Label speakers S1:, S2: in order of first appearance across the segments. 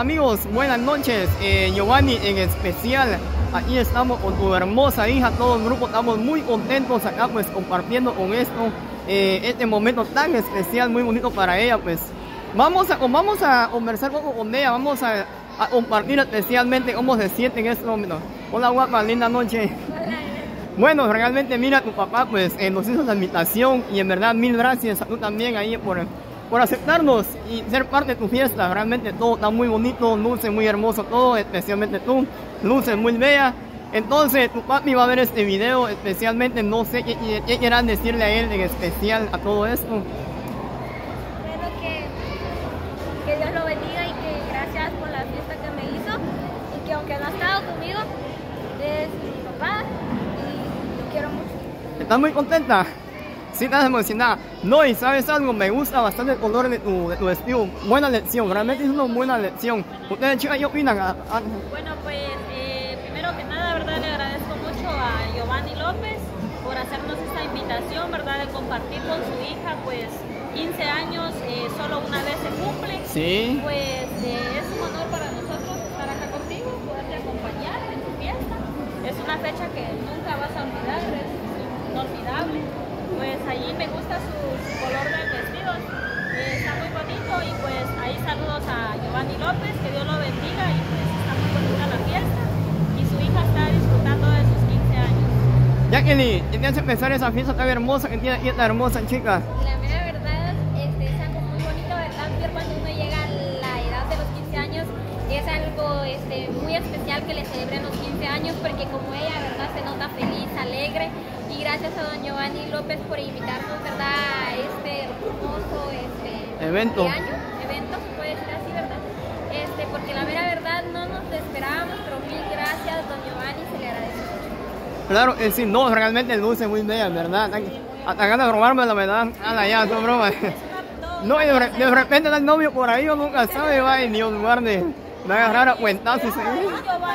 S1: amigos, buenas noches. Giovanni en especial, aquí estamos con tu hermosa hija, todo el grupo estamos muy contentos acá pues compartiendo con esto, este momento tan especial, muy bonito para ella. Pues vamos a conversar un poco con ella, vamos a compartir especialmente cómo se siente en este momento. Hola guapa, linda noche. Bueno, realmente mira, tu papá pues nos hizo la invitación y en verdad mil gracias a tú también ahí por aceptarnos y ser parte de tu fiesta. Realmente todo está muy bonito, luce muy hermoso todo, especialmente tú, luces muy bella. Entonces tu papi va a ver este video, especialmente no sé qué quieran decirle a él en especial a todo esto.
S2: Espero que Dios lo bendiga y que gracias por la fiesta que me hizo y que aunque no ha estado conmigo, es mi papá y lo quiero mucho.
S1: ¿Estás muy contenta? Sí, estás emocionada. No, y sabes algo, me gusta bastante el color de tu vestido. Buena lección, realmente es una buena lección. ¿Ustedes, chicas, qué opinan?
S3: Bueno, pues primero que nada, ¿verdad? Le agradezco mucho a Giovanni López por hacernos esta invitación, ¿verdad? De compartir con su hija, pues 15 años, solo una vez se cumple. Sí. Pues es un honor para nosotros estar acá contigo, poderte acompañar en tu fiesta. Es una fecha que nunca vas a olvidar, es inolvidable. Pues allí me gusta su color del vestido, está muy bonito y pues ahí saludos a Giovanni López, que Dios lo bendiga y pues está muy bonita la fiesta y su hija está disfrutando de sus 15 años.
S1: Jacqueline, ¿qué te hace pensar esa fiesta tan hermosa que tiene esta hermosa chica?
S2: La mera verdad, es algo muy bonito, ¿verdad? Cuando uno llega a la edad de los 15 años, es algo muy especial que le celebren los 15 años porque como ella, ¿verdad? Se nota feliz, alegre. Y gracias a don Giovanni López por invitarnos, ¿verdad? A este hermoso evento, se puede decir así, ¿verdad? Porque la mera verdad no nos lo esperábamos, pero mil gracias, don Giovanni, se le agradece mucho.
S1: Claro, sí, no, realmente luce muy bella, ¿verdad? Hasta ganas de robarme la verdad. Anda ya, son bromas. No, y de repente está el novio por ahí, uno nunca sabe, va, y Dios guarde. Me va a agarrar a cuentazos.
S3: Giovanni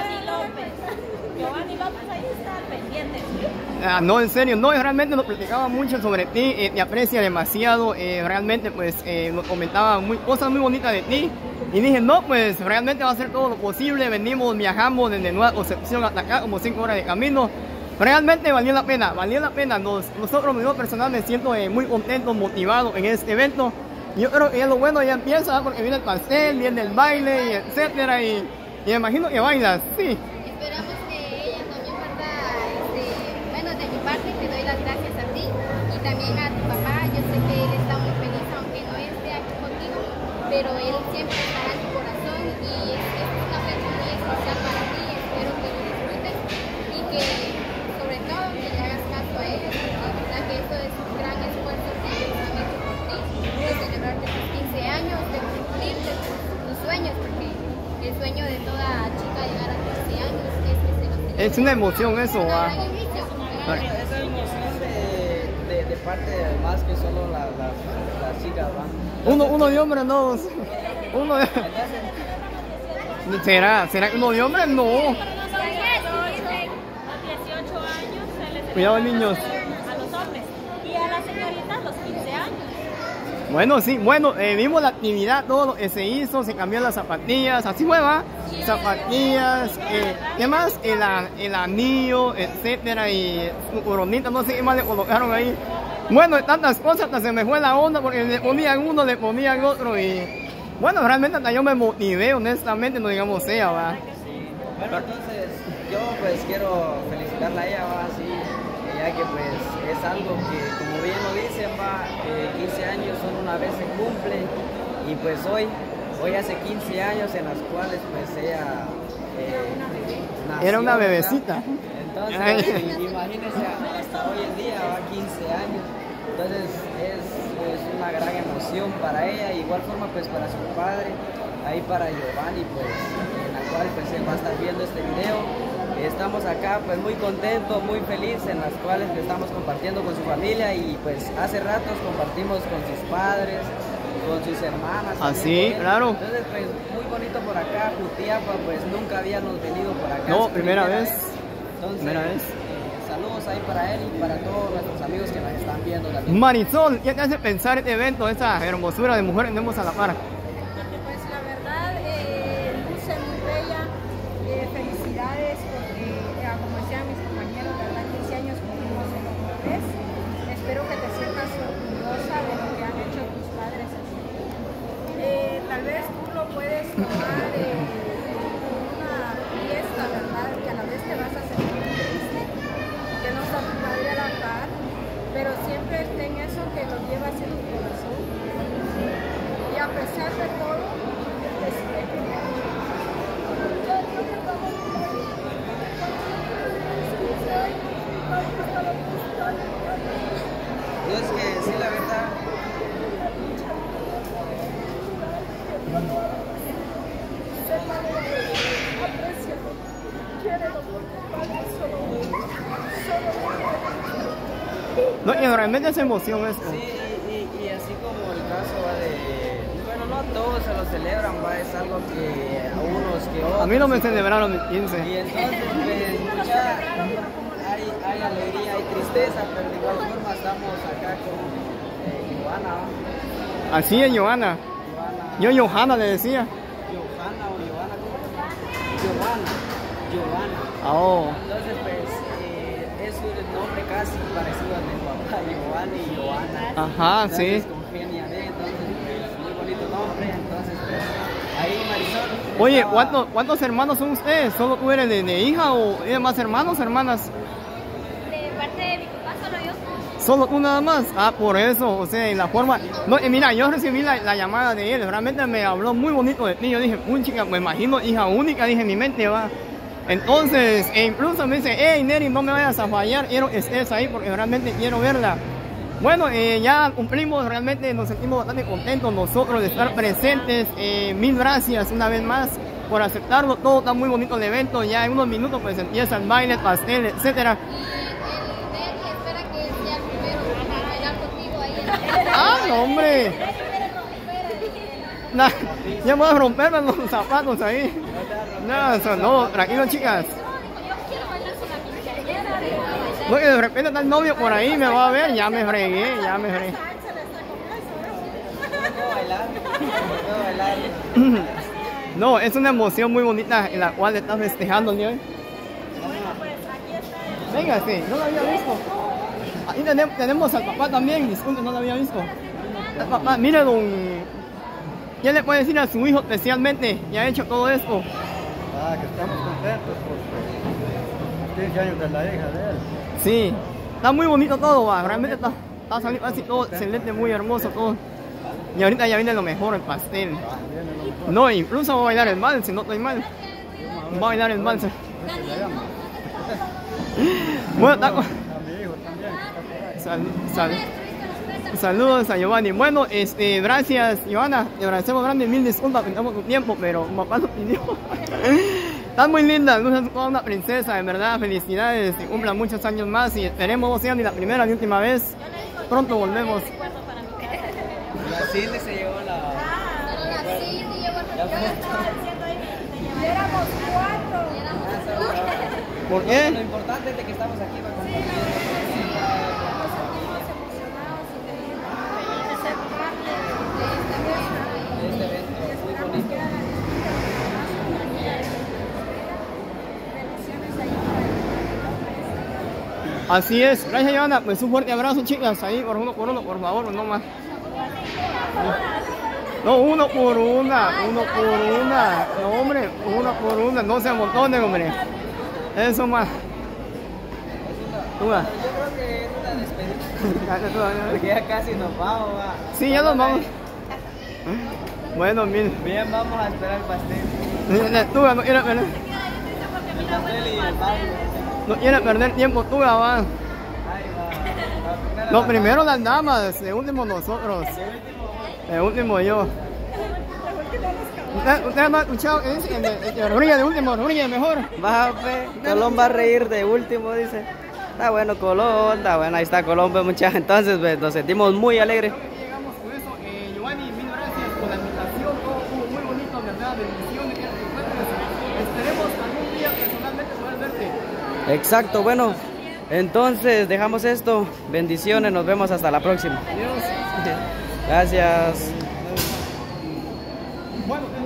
S3: López ahí está pendiente.
S1: No, en serio, no, realmente nos platicaba mucho sobre ti, te aprecia demasiado, realmente pues nos comentaba cosas muy bonitas de ti y dije, no, pues realmente va a hacer todo lo posible, viajamos desde Nueva Concepción hasta acá, como 5 horas de camino, realmente valió la pena, nosotros, yo personal me siento muy contento, motivado en este evento. Yo creo que ya lo bueno ya empieza porque viene el pastel, viene el baile, y etcétera, y me imagino que bailas, sí.
S2: Esperamos que ella también manda, bueno, de mi parte te doy las gracias a ti y también a tu papá. Yo sé que él está muy feliz aunque no esté aquí contigo, pero él siempre estará en tu corazón y es una fecha muy especial para ti. Espero que lo disfrutes y que sobre todo que le hagas caso a ellos, porque la verdad que esto es un gran esfuerzo que ellos han hecho por ti, de celebrarte tus 15 años, de cumplir tus sueños, porque el sueño de toda chica llegar a 15 años es que se lo celebren.
S1: Es una emoción eso, va.
S4: Esa emoción de parte de más que solo las chicas, ¿va?
S1: Uno de hombre, no. Uno de... ¿Será uno de hombre? No.
S3: A los 18 años se les
S1: Cuidado, niños.
S3: a los hombres y a las señoritas los 15 años.
S1: Bueno, sí, bueno, vimos la actividad, todo lo que se hizo, se cambió las zapatillas, así fue, ¿va? Zapatillas, ¿qué más? El anillo, etcétera, y su coronita, no sé qué más le colocaron ahí. Bueno, tantas cosas, hasta se me fue la onda porque le ponían uno, le ponían otro y... Bueno, realmente hasta yo me motivé, honestamente, no digamos ella, ¿va?
S4: Sí. Bueno, entonces yo pues quiero felicitarla a ella, ¿va? Así, ya que pues es algo que, como bien lo dicen, va, 15 años solo una vez se cumple y pues hoy hace 15 años en las cuales pues ella nació,
S1: era una
S4: ¿verdad?
S1: bebecita.
S4: Entonces, imagínense hasta hoy en día, va 15 años, entonces es una gran emoción para ella, igual forma pues para su padre, ahí para Giovanni, pues en la cual pues él va a estar viendo este video. Estamos acá pues muy contentos, muy felices, en las cuales estamos compartiendo con su familia y pues hace ratos compartimos con sus padres, con sus hermanas.
S1: Así, claro.
S4: Entonces pues muy bonito por acá, Jutiapa, pues nunca habíamos venido por acá.
S1: No, primera vez.
S4: Entonces,
S1: primera vez.
S4: Saludos ahí para él y para todos nuestros amigos que nos están viendo también.
S1: Marisol, ¿qué te hace pensar este evento, esta hermosura de mujer que tenemos a la par?
S3: Pues la verdad,
S5: vez, porque como decían mis compañeros, la verdad 15 años cumplimos solo una vez. Espero que te sientas orgullosa de lo que han hecho tus padres así. Tal vez tú lo puedes tomar como una fiesta, ¿verdad? Que a la vez te vas a sentir triste, que no está tu padre a la par, pero siempre ten eso que lo llevas en tu corazón. Y a pesar de todo,
S4: Yo es que sí, la verdad.
S1: No, y realmente es emoción esto.
S4: Sí, y así como el caso va de... Bueno, no todos se lo celebran, va, es algo que a unos que otros...
S1: A mí no me celebraron mi 15.
S4: Y entonces, pues, mucha... Hay alegría, hay tristeza, pero de igual forma estamos acá con Johanna.
S1: Así es, Johanna. Yo Johanna le decía.
S4: Johanna o Johanna, ¿cómo? Johanna.
S1: Oh.
S4: Entonces, pues, es un nombre casi parecido al de papá, Giovanni y Johanna.
S1: Ajá,
S4: Entonces,
S1: sí.
S4: congenia de, entonces, pues, muy bonito nombre, entonces, pues, ahí Marisol.
S1: Oye,
S4: estaba-
S1: ¿cuántos hermanos son ustedes? ¿Solo tú eres de hija o eres más hermanos, hermanas?
S2: De parte de mi papá, solo yo.
S1: ¿Solo tú nada más? Ah, por eso, o sea, en la forma... No, mira, yo recibí la llamada de él, realmente me habló muy bonito de ti. Yo dije, chica, me imagino hija única, dije, en mi mente va. Entonces, incluso me dice, hey, Neri, no me vayas a fallar, quiero que estés ahí porque realmente quiero verla. Bueno, ya cumplimos, realmente nos sentimos bastante contentos nosotros de estar presentes. Mil gracias una vez más por aceptarlo, todo está muy bonito el evento, ya en unos minutos pues empieza el baile, el pastel, etcétera.
S2: Y el Neri espera que sea el primero a bailar contigo ahí en la...
S1: ¡Ah, no, hombre! Nah, ya voy a romperme los zapatos ahí. No, eso no, tranquilo, chicas.
S2: Yo quiero bailar con la quinceañera, de bailar.
S1: No, que de repente está el novio por ahí, me va a ver, ya me fregué, ya me fregué.
S4: puedo bailar, puedo bailar.
S1: No, es una emoción muy bonita en la cual estás festejando el día de hoy. Venga, sí, no lo había visto. Ahí tenemos al papá también, disculpe, no lo había visto. El papá, mire, ¿qué le puede decir a su hijo especialmente? Ya ha hecho todo esto.
S6: Ah, que estamos contentos por 15 años de la hija de él.
S1: Sí, está muy bonito todo, va. Realmente está saliendo así todo excelente, muy hermoso todo. Y ahorita ya viene lo mejor, el pastel. No, incluso va a bailar el vals, si no estoy mal. Va a bailar el vals. Bueno, está con...
S6: A mi hijo también, que está por ahí.
S1: Saludos a Giovanni. Bueno, gracias, Giovanna. Te agradecemos grande, mil disculpas, perdemos tu tiempo, pero mi papá lo pidió. Estás muy linda, luces como una princesa, de verdad, felicidades, que cumplan muchos años más y esperemos no sea ni la primera ni última vez. Pronto volvemos.
S4: La Cindy se llevó la...
S2: Solo la Cindy llevó el
S5: Éramos 4.
S1: ¿Por
S4: Lo
S1: qué?
S4: importante es de que estamos aquí para compartir.
S5: Nos sentimos emocionados y felices de ser parte de esta fiesta.
S4: Este evento
S5: Y
S4: muy
S5: esperamos
S4: bonito.
S5: que hagan más compañía. Bendiciones ahí para el
S1: Así es, gracias, Giovanna. Pues un fuerte abrazo, chicas, ahí por uno, por favor, no más. No, uno por una. No, hombre, uno por una, no se amontonen, hombre. Eso más. Tú vas.
S4: Yo creo que es una despedida. Porque ya casi nos vamos, va.
S1: Sí, ya nos vamos. Bueno, mil.
S4: Bien, vamos a esperar el pastel.
S1: Tú no quieres perder,
S4: El pastel y el mango.
S1: no quieres perder tiempo, tú va.
S4: Ahí va.
S1: No, primero las damas, de último nosotros. De último yo. ¿Usted no ha escuchado que dice? De último, Rodríguez mejor.
S4: Va, Colón va a reír de último, dice. Está bueno Colón, está bueno, ahí está Colón, pues muchachos. Entonces, pues, nos sentimos muy alegres.
S1: Llegamos con eso. Giovanni, mil gracias por la invitación. Todo estuvo muy bonito, ¿verdad? Bendiciones, que te encuentres. Esperemos algún día personalmente poder verte.
S4: Exacto, bueno. Entonces, dejamos esto. Bendiciones, nos vemos hasta la próxima.
S1: Adiós.
S4: Gracias.
S1: Bueno,